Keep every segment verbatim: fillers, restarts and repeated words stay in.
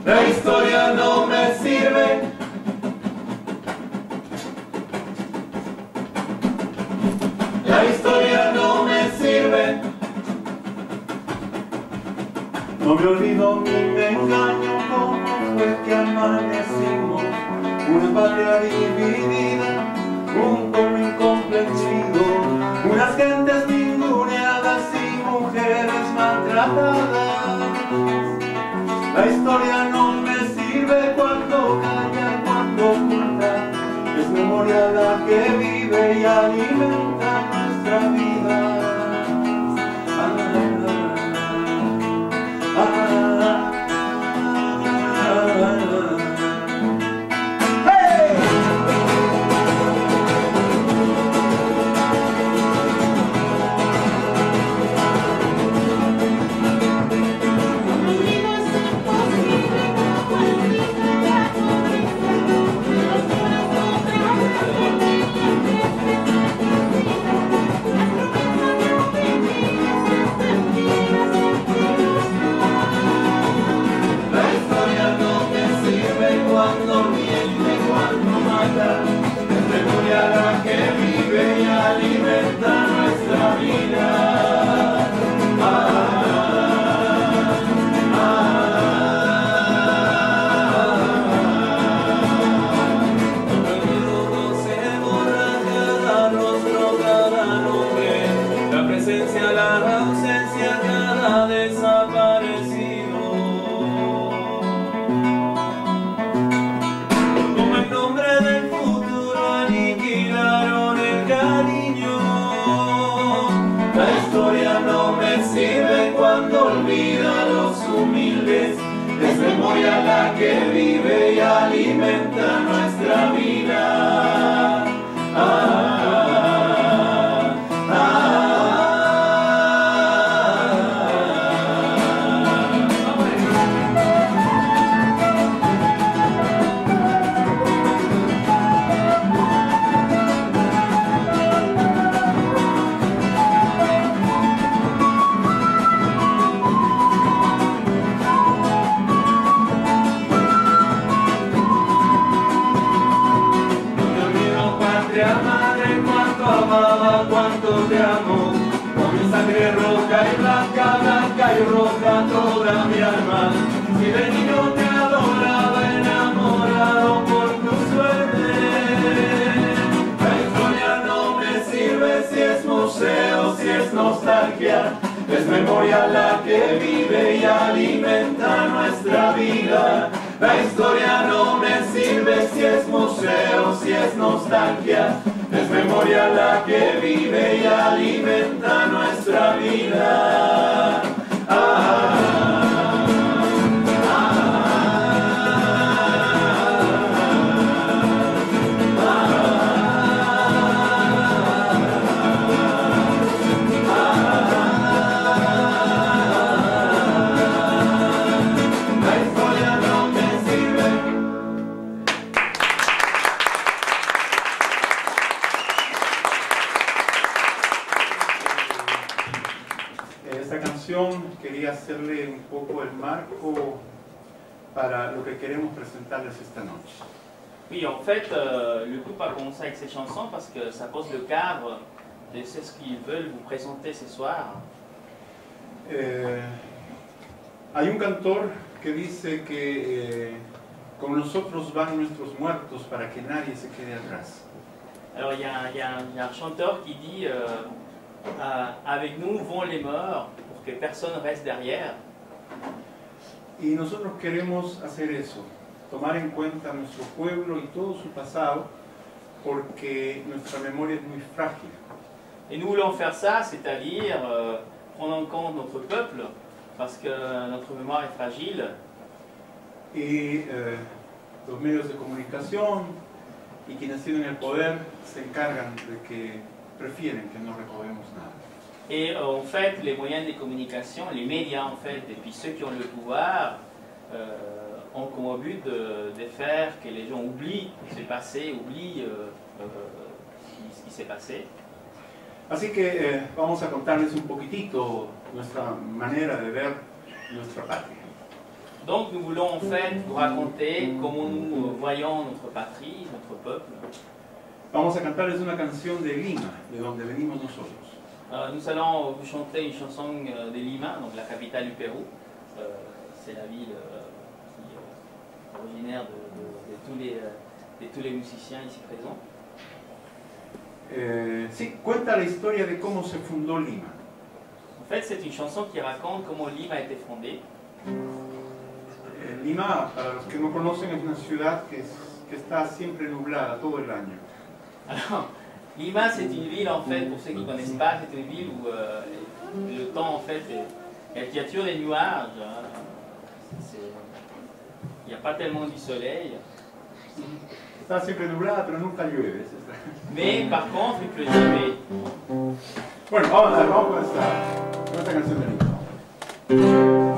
La historia no me sirve. La historia no me sirve. No me olvido ni me engaño cómo fue que amanecimos. Una patria dividida, un pueblo incomprendido, unas gentes ninguneadas y mujeres maltratadas. La historia no me sirve cuando calla, cuando oculta. Es memoria la que vive y alimenta nuestra vida. La que vive y alimenta nuestra vida. Ah, ah, cuánto te amo, con mi sangre roja y blanca, blanca y roja toda mi alma. Si de niño te adoraba, enamorado por tu suerte. La historia no me sirve si es museo, si es nostalgia. Es memoria la que vive y alimenta nuestra vida. La historia no me sirve si es museo, si es nostalgia. Es memoria la que vive y alimenta nuestra vida. Ah, quería hacerle un poco el marco para lo que queremos presentarles esta noche. Oui, en fait, euh, le groupe a commencé avec ces chansons parce que ça pose le cadre de ce qu'ils veulent vous présenter ce soir. Eh, hay un cantor que dice que eh, con nosotros van nuestros muertos para que nadie se quede atrás. Alors il y, y, y a un chanteur qui dit euh, euh, avec nous vont les morts pour que personne reste derrière. Y nosotros queremos hacer eso, tomar en cuenta nuestro pueblo y todo su pasado, porque nuestra memoria es muy frágil. Et nous voulons faire ça, c'est-à-dire euh, prendre en compte notre peuple, parce que notre mémoire est fragile. Y eh, los medios de comunicación y quienes tienen el poder se encargan de que prefieren que no recordemos nada. Et euh, en fait, les moyens de communication, les médias en fait, et puis ceux qui ont le pouvoir, euh, ont comme but de, de faire que les gens oublient ce qui s'est passé, oublient euh, euh, ce qui s'est passé. Así que eh, vamos a contarles un poquitito nuestra manera de ver nuestra patria. Donc nous voulons en fait vous raconter comment nous voyons notre patrie, notre peuple. Vamos a cantarles una canción de Lima, de donde venimos nosotros. Euh, nous allons vous chanter une chanson de Lima, donc la capitale du Pérou. Euh, C'est la ville euh, qui est originaire de, de, de, tous les, de tous les musiciens ici présents. Eh, sí, cuenta la historia de cómo se fundó Lima. En fait, c'est une chanson qui raconte comment Lima a été fondée. Eh, Lima, para los que no conocen, es una ciudad que, es, que está siempre nublada todo el año. Alors, Lima, c'est une ville, en fait, pour ceux qui ne connaissent pas, c'est une ville où euh, le temps, en fait, est, il y a toujours des nuages. Hein. Il n'y a pas tellement du soleil. Está siempre nublada, pero nunca llueve. Mais par contre, il pleut jamais. Bueno, vamos a ver, vamos con esta, con esta canción de Lima.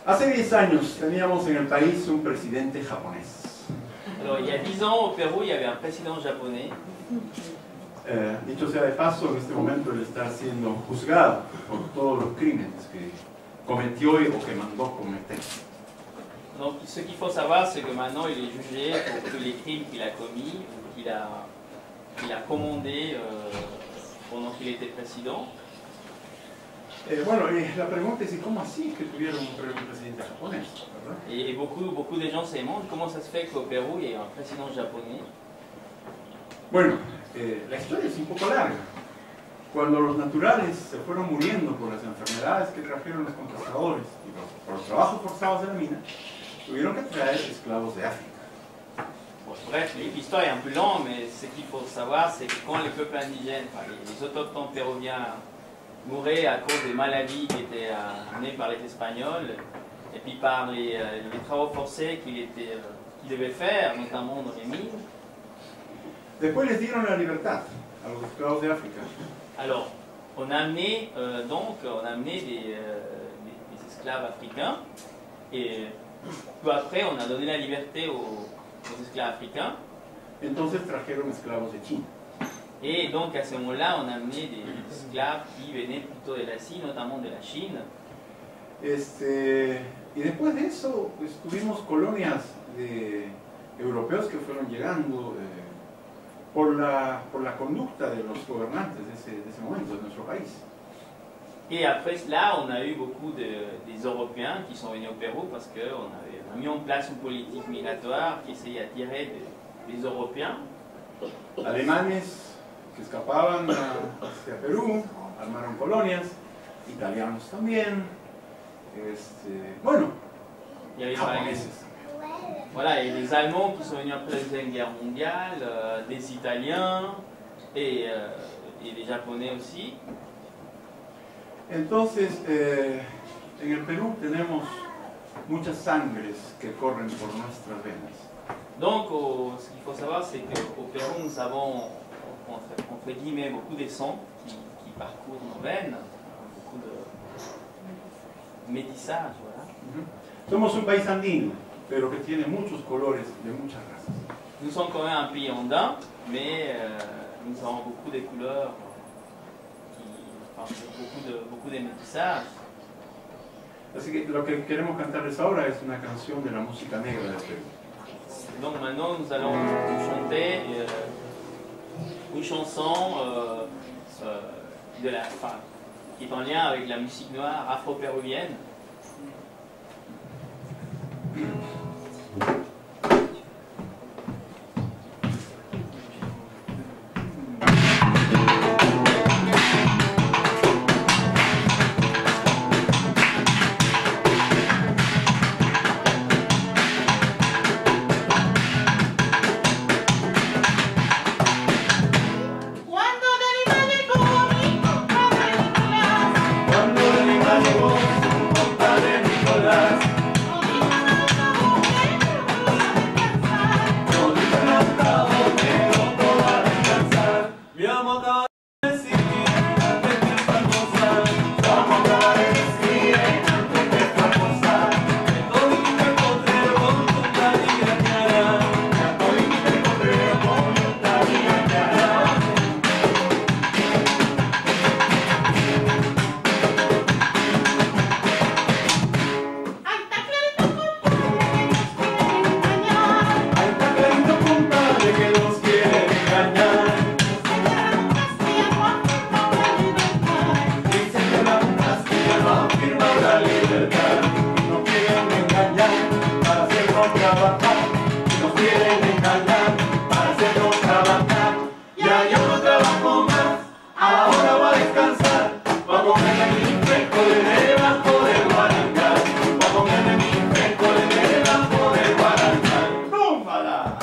Hace diez años teníamos en el país un presidente japonés. Alors, il y a dix ans, au Pérou, il y avait un président japonais. Eh, dicho sea de paso, en este momento él está siendo juzgado por todos los crímenes que cometió y o que mandó cometer. Donc, ce qu'il faut savoir, c'est que maintenant, il est jugé pour tous les crimes qu'il a commis, ou qu'il a, qu'il a commandé euh, pendant qu'il était président. Eh, bueno, eh, la pregunta es, ¿y cómo así que tuvieron un, pre- un presidente japonés? ¿Verdad? Et, et beaucoup, beaucoup de gens se demandent comment ça se fait qu'au Pérou, il y ait un président japonais. Bueno, eh, la historia es un poco larga. Cuando los naturales se fueron muriendo por las enfermedades que trajeron los conquistadores y los, por los trabajos forzados de la mina, tuvieron que traer esclavos de África. Bon, bref, l'histoire est un peu longue, mais ce qu'il faut savoir, c'est que quand les peuples indigènes, enfin, les, les autochtones péruviens, mouraient à cause des maladies qui étaient euh, amenées par les Espagnols, et puis par les, euh, les travaux forcés qu'ils euh, qu'ils devaient faire, notamment dans les mines. Después les dieron la libertad a los esclavos de África. Alors, on a amené, euh, donc, on a amené des, euh, des, des esclaves africains, et peu après, on a donné la liberté aux, aux esclaves africains. Entonces trajeron esclavos de China. Et donc, à ce moment-là, on a amené des esclaves qui venaient plutôt de l'Asie, notamment de la Chine. Este, y después de eso, pues, tuvimos colonias de europeos que fueron llegando eh, por, la, por la conducta de los gobernantes de ese, de ese momento, de nuestro país. Et après cela, on a eu beaucoup de, des Européens qui sont venus au Pérou parce qu'on avait on a mis en place une politique migratoire qui essayait d'attirer des, des Européens. Alemanes que escapaban a, hacia Perú, armaron colonias, italianos también, este, bueno, Il y avait par exemple, japoneses también. voilà, et des Allemands qui sont venus après la Deuxième Guerre mondiale, euh, des Italiens et, euh, et des Japonais aussi. Entonces, eh, en el Perú tenemos muchas sangres que corren por nuestras venas. Donc, au, ce qu'il faut savoir, c'est qu'au Pérou, nous avons, entre, entre guillemets, beaucoup de sang qui, qui parcourent nos veines, beaucoup de métissage, voilà. Ujú. Somos un país andino, pero que tiene muchos colores de muchas razas. Nous sommes quand même un pays andin, mais euh, nous avons beaucoup de couleurs, qui, enfin, beaucoup de, beaucoup de métissage. Así que lo que queremos cantarles ahora es una canción de la música negra del Perú. Donc maintenant, nous allons chanter euh, une chanson euh, euh, de la, enfin, qui est en lien avec la musique noire afro-péruvienne. Cuando del Lima llegó mi compadre Nicolás, Cuando de Lima llegó su compadre Nicolás, no dijo nada mujer, pero voy a descansar. no dijo nada negro todo a descansar. Mi amo acaba de decir antes de almorzar, vamos a acabar de decir antes de almorzar, que todito el potrero con tu carilla clara, que todito el potrero con tu carilla clara. Ay, está clarito compadre que nos quiere engañar. Ahí está clarito, compadre, que nos quiere engañar. Dicen que la Castilla no ha firmado la libertad. Dicen que la Castilla no ha firmado la libertad. Nos quieren engañar para hacernos trabajar. Nos quieren engañar para hacernos trabajar. Ya yo no trabajo más, ahora voy a descansar. Voy a comerme mi frijoles debajo del guarangal. Voy a comerme mi frijoles debajo del guarangal. ¡Tómala!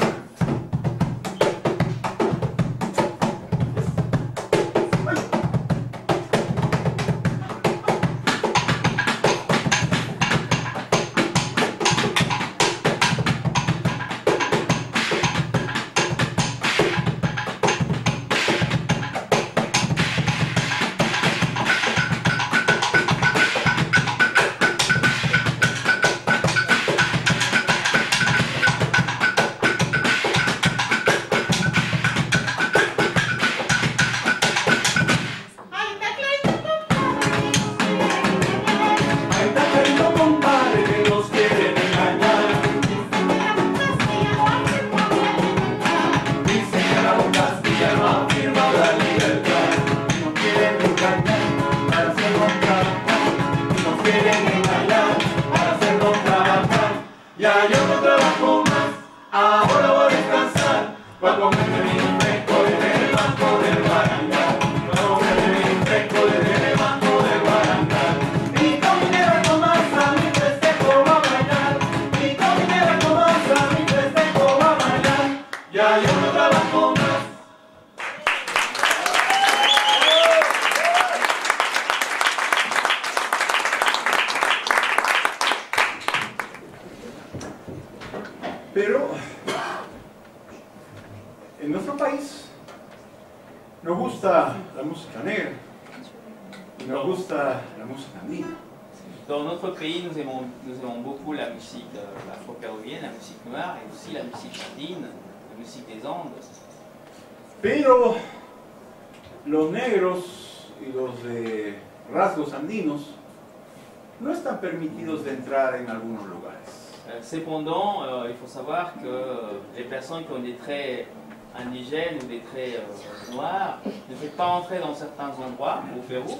negra. Y nos gusta la música andina. Dans notre pays, nous aimons, nous aimons beaucoup la musique euh, afro-péruvienne, la musique noire et aussi la musique andine, la musique des Andes. Pero los negros y los de rasgos andinos no están permitidos de entrar en algunos lugares. Euh, cependant, euh, il faut savoir que euh, les personnes qui ont des traits indigènes ou des traits euh, noirs ne peuvent pas entrer dans certains endroits au Pérou.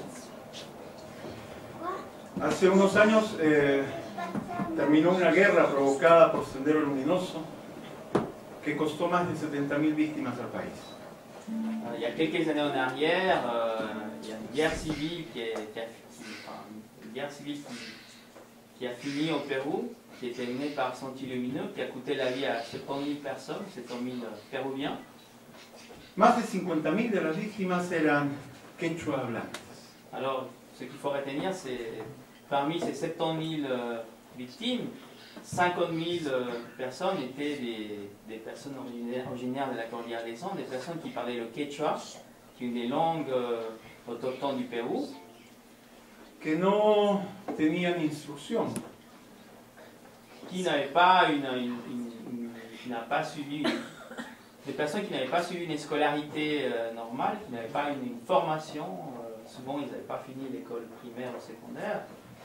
Hace unos años eh, terminó una guerra provocada por Sendero Luminoso que costó más de setenta mil víctimas al país. Euh, il y a quelques années en arrière, euh, il y a une guerre civile qui, est, qui, a, qui, enfin, une guerre civile qui, qui a fini au Pérou, qui était menée par Sentier Lumineux, qui a coûté la vie à soixante mille personnes, soixante mille péruviens. Más de cincuenta mil de las víctimas eran quechua hablantes. Alors, ce qu'il faut retenir, c'est parmi ces soixante mille euh, victimes, cinquante mille euh, personnes étaient des, des personnes originaires, originaires de la Cordillère des Andes, des personnes qui parlaient le quechua, qui est une des langues euh, autochtones du Pérou. Que no tenían instrucción. Qui n'avaient pas une, une, une, une- qui n'a pas suivi une- des personnes qui n'avaient pas suivi une scolarité euh, normale, qui n'avaient pas une, une formation. euh, souvent, ils n'avaient pas fini l'école primaire ou secondaire.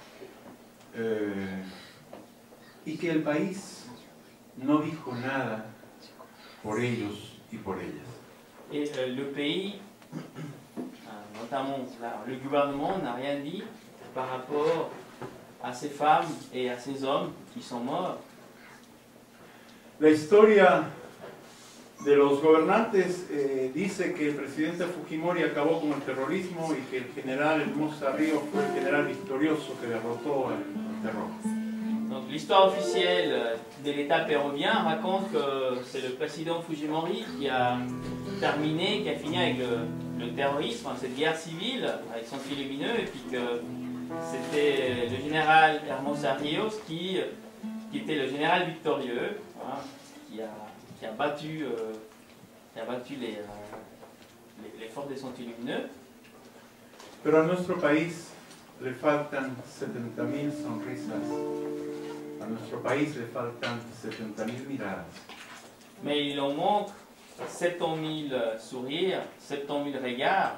Eh, y que el país no dijo nada por ellos y por ellas. Et euh, le pays, euh, notamment là, le gouvernement, n'a rien dit par rapport à ces femmes et à ces hommes qui sont morts. La historia de los gobernantes eh, dice que el presidente Fujimori acabó con el terrorismo y que el general Hermosa Ríos fue el general victorioso que derrotó el terror. Donc l'histoire officielle euh, de l'État péruvien raconte que c'est le président Fujimori qui a terminé, qui a fini avec le, le terrorisme, hein, cette guerre civile avec son fil lumineux, et puis que c'était le général Hermosa Ríos qui, qui était le général victorieux, hein, qui, a, qui a battu, euh, qui a battu les, euh, les, les forces des sentiers lumineux. Pero a nuestro país le faltan setenta mil sonrisas, a nuestro país le faltan setenta mil miradas. Mais il en manque soixante mille sourires, soixante mille regards.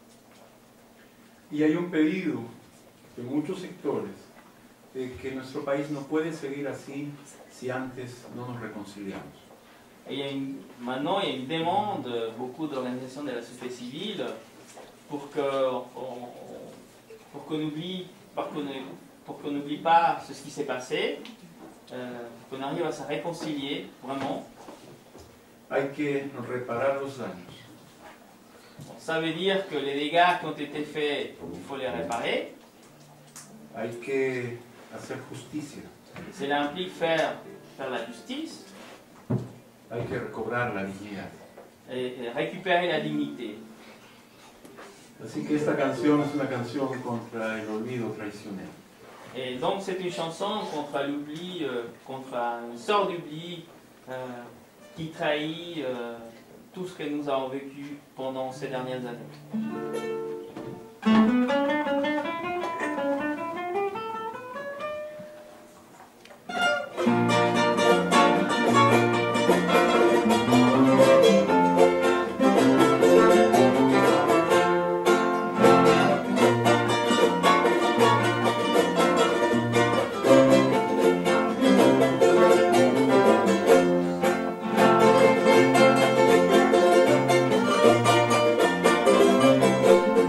Y hay un pedido de muchos sectores de que nuestro país no puede seguir así si antes no nos reconciliamos. Et il y a une, maintenant, il y a une demande, euh, beaucoup d'organisations de la société civile, pour que on- pour qu'on oublie, pour qu'on pour qu'on n'oublie pas ce qui s'est passé, euh, qu'on arrive à se réconcilier vraiment. Hay que reparar los daños. Bon, ça veut dire que les dégâts qui ont été faits, il faut les réparer. Hay que hacer justicia. Cela implique faire, faire la justice Hay que recobrar la dignidad. et, et récupérer la dignité. Así que esta canción es una canción contra el olvido traicionero. Et donc c'est une chanson contre l'oubli, euh, contre une sorte d'oubli euh, qui trahit euh, tout ce que nous avons vécu pendant ces dernières années. Thank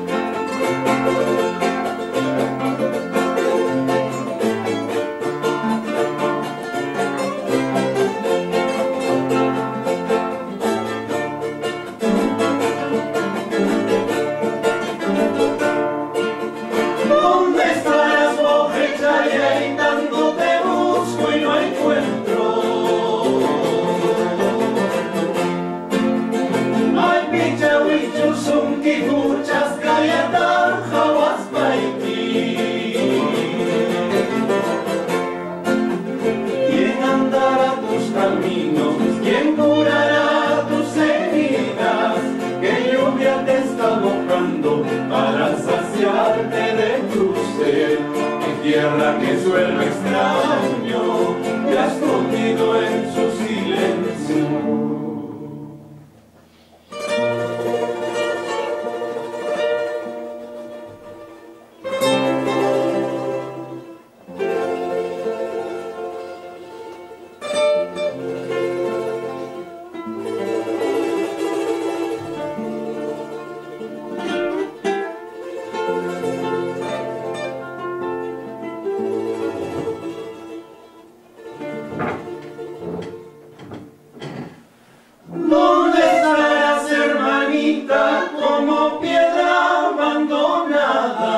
tierra que suelo extraño, te has escondido en su silencio. ¿Dónde estarás, hermanita, como piedra abandonada?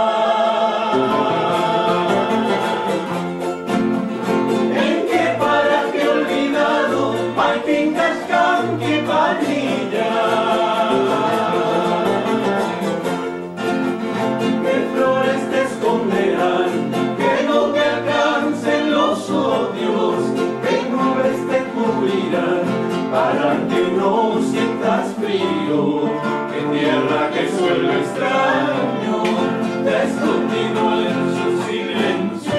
¿En qué paraje olvidado hay fincas canquipanilla? ¿Qué flores te esconderán, que no te alcancen los odios, que nubes te cubrirán para que no sientas frío? Que tierra que suelo extraño, te ha escondido en su silencio.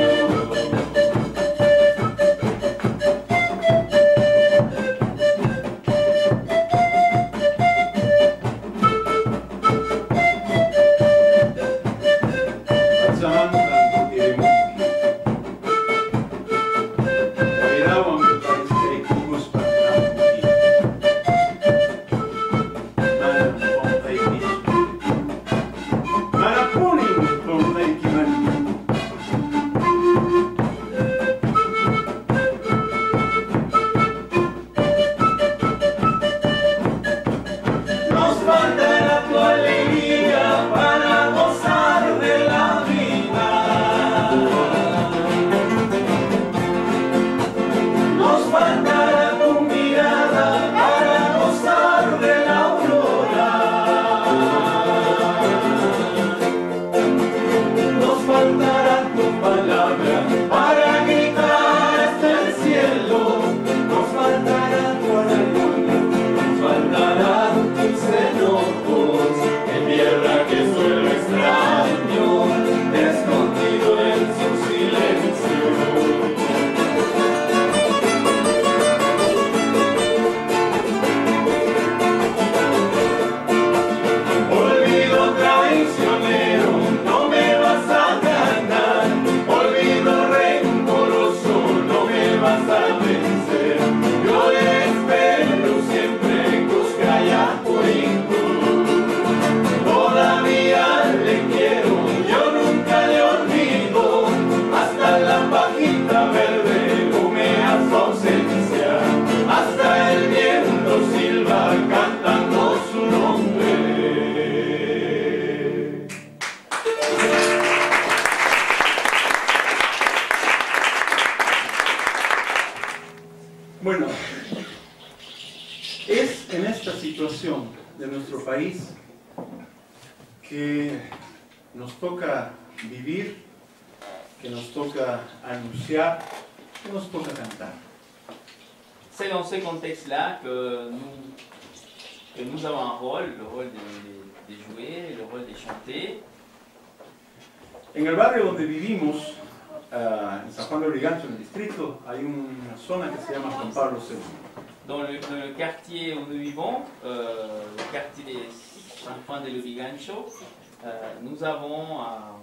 Nos faltará tu alegría para gozar de la vida. Nos faltará tu mirada para gozar de la aurora. Nos faltará tu palabra para gritar hasta el cielo. Nos faltará tu alegría, nos faltará tus enojos. En tierra que suelo extraño, te he escondido en su silencio. Olvido traicionero, no me vas a ganar. Olvido rencoroso, no me vas a vencer. Yo le espero siempre en Cuscayacuinco. Todavía le quiero, yo nunca le olvido. Hasta la pajita verde humea su ausencia. Hasta el viento silba cantando su nombre. Bueno, es en esta situación de nuestro país que nos toca vivir, que nos toca anunciar, que nos toca cantar. C'est dans ce contexte-là que nous, que nous avons un rôle, le rôle de, de- de jouer, le rôle de chanter. En el barrio donde vivimos, ah, en San Juan de Lurigancho, en el distrito, hay una zona que se llama Juan Pablo segundo. Dans le, dans le quartier où nous vivons, euh, le quartier des San Juan de Lurigancho, euh, nous avons un,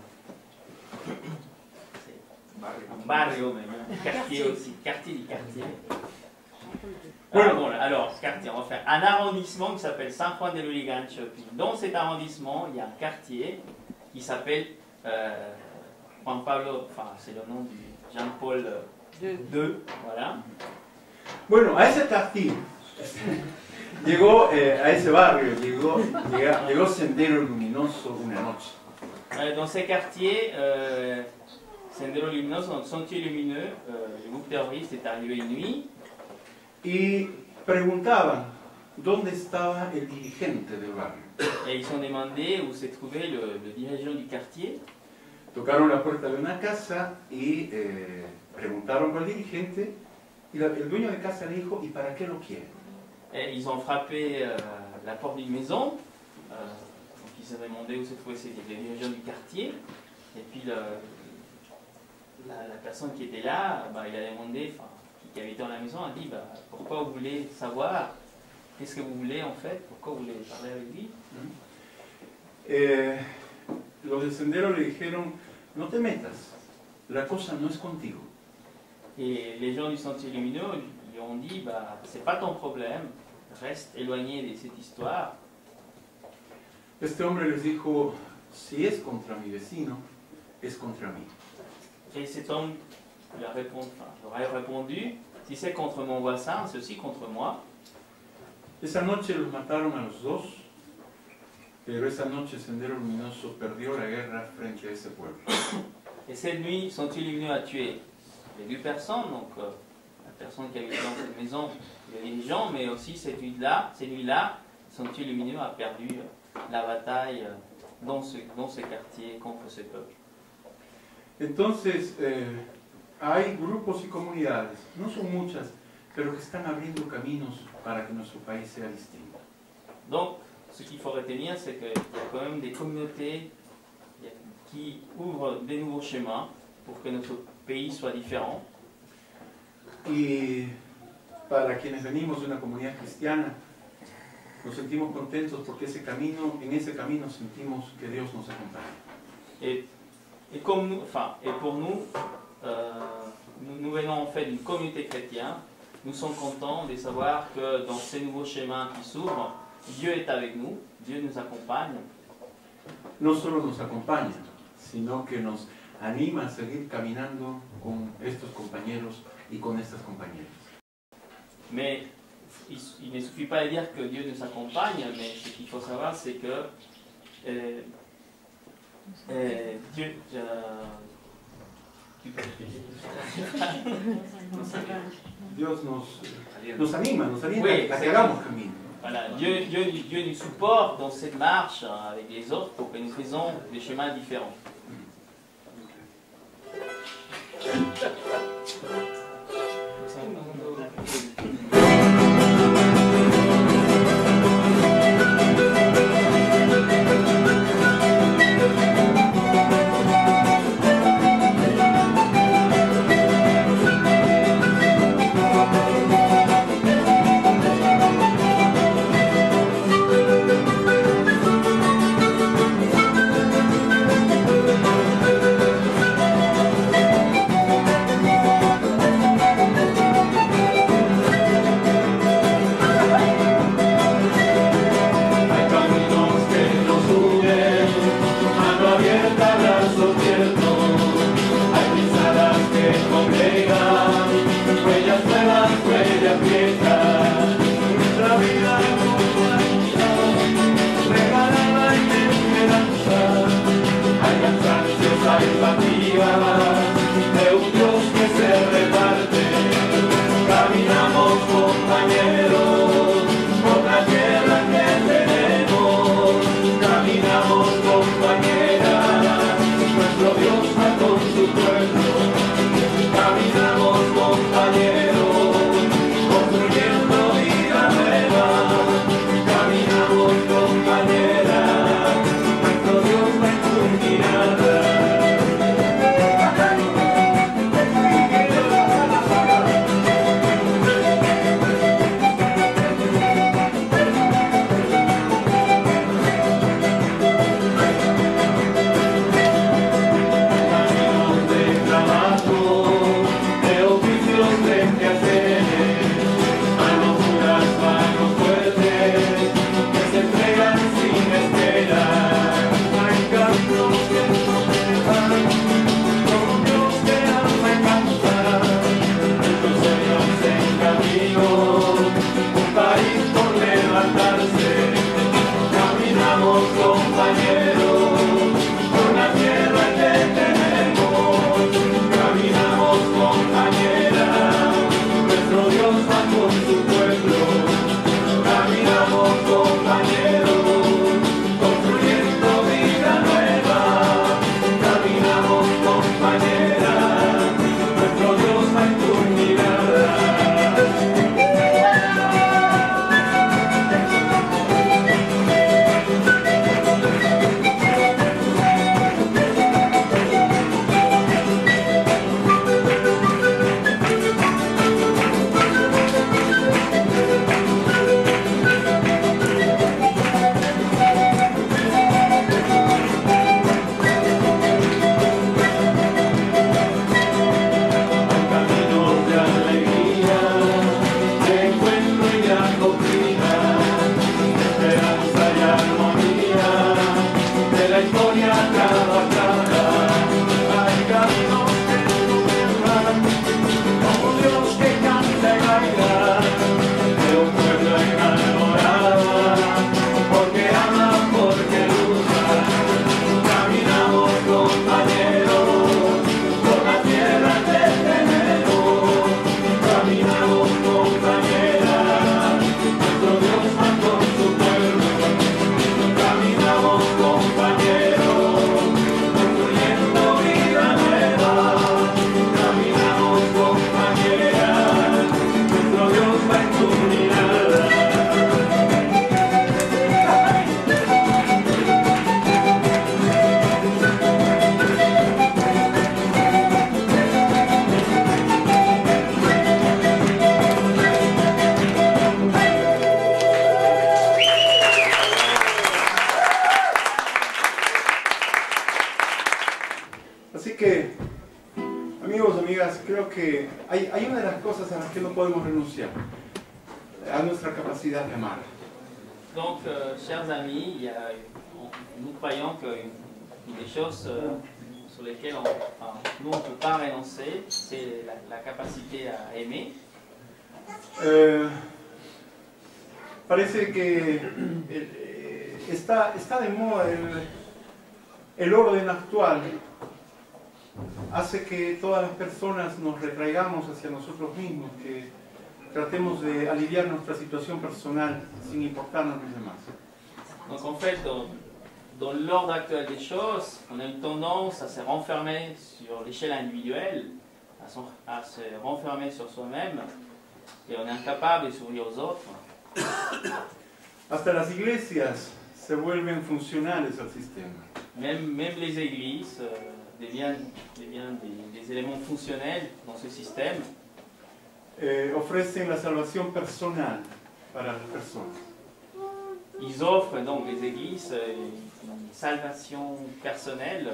un barrio, même, un quartier aussi, quartier du quartier. Alors, bon, alors, quartier, on va faire un arrondissement qui s'appelle San Juan de Lurigancho. Puis dans cet arrondissement, il y a un quartier qui s'appelle euh, Juan Pablo, enfin c'est le nom du Jean-Paul deux, voilà. Bueno, a ese quartier llegó, eh, a ese barrio, llegó, llega- llegó Sendero Luminoso una noche. Euh, dans ces quartiers, euh, Sendero Luminoso, donc Sentier Lumineux, euh, le groupe terroriste est arrivé une nuit Y preguntaban dónde estaba el dirigente del barrio. et ils ont demandé où se trouvait le, le dirigeant du quartier. Tocaron la puerta de una casa y eh, preguntaron por el dirigente y la- el dueño de casa le dijo, ¿y para qué lo quiere? Et ils ont frappé euh, la porte d'une maison, euh, donc ils ont demandé où se trouvait le dirigeant du quartier. Et puis le, la, la personne qui était là, bah, il a demandé, enfin, qui, qui habitait dans la maison, a dit bah, pourquoi vous voulez savoir, qu'est-ce que vous voulez en fait, pourquoi vous voulez parler avec lui. Eh, los de Sendero le dijeron, no te metas, la cosa no es contigo. Et les gens du Sentier Lumineux lui ont dit bah, c'est pas ton problème, reste éloigné de cette histoire. Este hombre les dijo, si es contra mi vecino, es contra mí. Et cet homme lui a répondu, enfin, leur a répondu si c'est contre mon voisin, c'est aussi contre moi. Esa noche los mataron a los dos, pero esa noche Sendero Luminoso perdió la guerra frente a ese pueblo. Et cette nuit, Sentier Lumineux a tué les deux personnes, donc euh, la personne qui habitait dans cette maison, les dirigeants, mais aussi cette nuit-là, ces nuits-là, Sentier Lumineux a perdu euh, la bataille euh, dans, ce, dans ce quartier contre ce peuple. Entonces, eh, hay grupos y comunidades, no son muchas, pero que están abriendo caminos para que nuestro país sea distinto. Donc, ce qu'il faut retenir, c'est qu'il y a quand même des communautés qui ouvrent des nouveaux chemins pour que notre pays soit différent. Y para quienes venimos de una comunidad cristiana, nos sentimos contentos porque ese camino, en ese camino sentimos que Dios nos acompaña. Et, et, comme nous, enfin, et pour nous, euh, nous, nous venons en fait d'une communauté chrétienne, nous sommes contents de savoir que dans ces nouveaux chemins qui s'ouvrent, Dieu est avec nous, Dieu nous accompagne. No solo nos acompaña, sino que nos anima a seguir caminando con estos compañeros y con estas compañeras. Mais il, il ne suffit pas de dire que Dieu nous accompagne, mais ce qu'il faut savoir, c'est que euh, euh, Dieu... Euh, tu peux répéter? Dios nos, nos anima, nos anima Oui, a que hagamos camino. Voilà, Dieu, Dieu, Dieu nous supporte dans cette marche avec les autres pour que nous faisons des chemins différents. Thank Así que, amigos, amigas, creo que hay, hay una de las cosas a las que no podemos renunciar, a nuestra capacidad de amar. Donc, euh, chers amis, il y a, on- nous croyons qu'une des choses euh, sur lesquelles on, enfin, nous on ne peut pas renoncer, c'est la, la capacité à aimer. Eh, parece que eh, está, está de moda el, el orden actual, hace que todas las personas nos retraigamos hacia nosotros mismos, que tratemos de aliviar nuestra situación personal sin importarnos los demás. Donc en fait, dans, dans l'ordre actuel des choses, on a une tendance à se renfermer sur l'échelle individuelle, à, son- à se renfermer sur soi-même, et on est incapable de s'ouvrir aux autres. Hasta las iglesias se vuelven funcionales al sistema. Même, même les églises euh, deviennent, deviennent des, des éléments fonctionnels dans ce système. Eh, ofrecen la salvación personal para las personas. Ils offrent donc les églises euh, une salvation personnelle.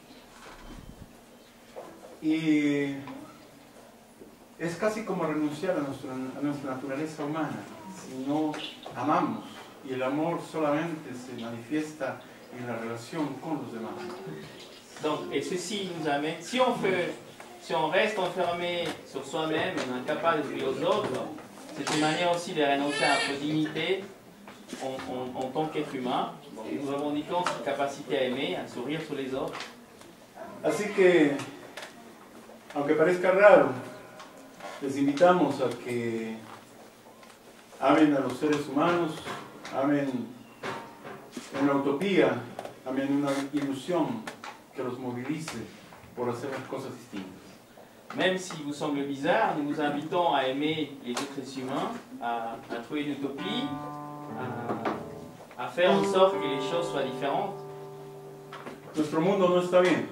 Y es casi como renunciar a nuestra, a nuestra naturaleza humana. Si no amamos, y el amor solamente se manifiesta en la relación con los demás. Donc, et ceci nous amène, si on, fait, si on reste enfermé sur soi-même et on est incapable d'ouvrir aux autres, c'est une manière aussi de renoncer à notre dignité en, en, en tant qu'être humain. Donc, nous revendiquons cette capacité à aimer, à sourire sur les autres. Así que, aunque parezca raro, les invitamos a que amen a los seres humanos, amen una utopía, amen una ilusión que los movilice por hacer las cosas distintas. Même si vous semble bizarre, nous vous invitons à aimer les autres humains, à, à trouver une utopie, à, à faire en sorte que les choses soient différentes. Nuestro mundo no está bien,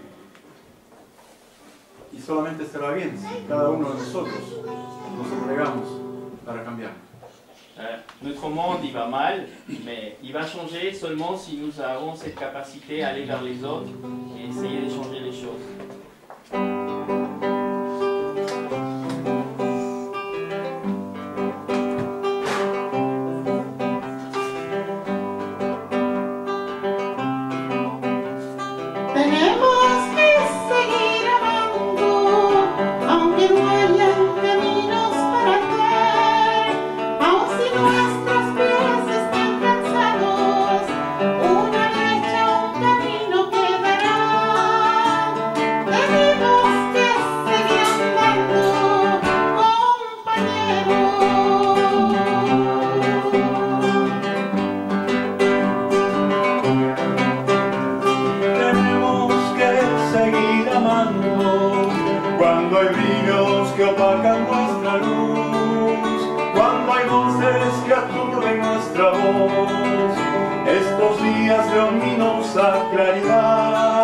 y solamente estará bien si cada uno de nosotros nos entregamos para cambiar. Euh, notre monde, il va mal, mais il va changer seulement si nous avons cette capacité à aller vers les autres et essayer de changer les choses. Tenemos que seguir amando, aunque no haya caminos para andar, aun si nuestros pies estén cansados, una brecha, un camino quedará. Tenemos que seguir andando, compañeros. Tenemos que seguir amando cuando hay brillos que opacan nuestra luz, cuando hay voces que aturden nuestra voz. Estos días de ominosa claridad